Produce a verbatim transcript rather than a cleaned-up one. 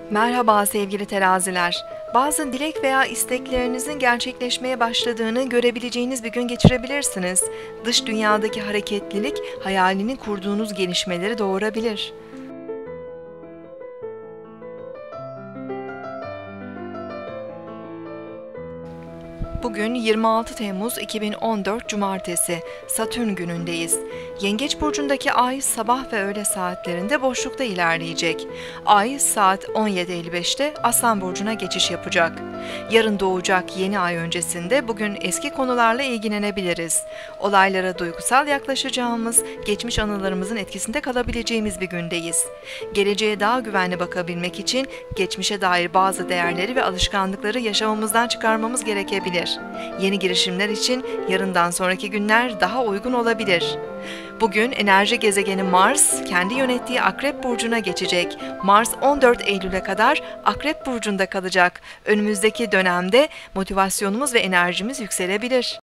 Merhaba sevgili teraziler. Bazı dilek veya isteklerinizin gerçekleşmeye başladığını görebileceğiniz bir gün geçirebilirsiniz. Dış dünyadaki hareketlilik, hayalini kurduğunuz gelişmeleri doğurabilir. Bugün yirmi altı Temmuz iki bin on dört Cumartesi, Satürn günündeyiz. Yengeç burcundaki Ay sabah ve öğle saatlerinde boşlukta ilerleyecek. Ay saat on yedi elli beşte Aslan burcuna geçiş yapacak. Yarın doğacak yeni ay öncesinde bugün eski konularla ilgilenebiliriz. Olaylara duygusal yaklaşacağımız, geçmiş anılarımızın etkisinde kalabileceğimiz bir gündeyiz. Geleceğe daha güvenli bakabilmek için geçmişe dair bazı değerleri ve alışkanlıkları yaşamamızdan çıkarmamız gerekebilir. Yeni girişimler için yarından sonraki günler daha uygun olabilir. Bugün enerji gezegeni Mars kendi yönettiği Akrep burcuna geçecek. Mars on dört Eylül'e kadar Akrep burcunda kalacak. Önümüzdeki dönemde motivasyonumuz ve enerjimiz yükselebilir.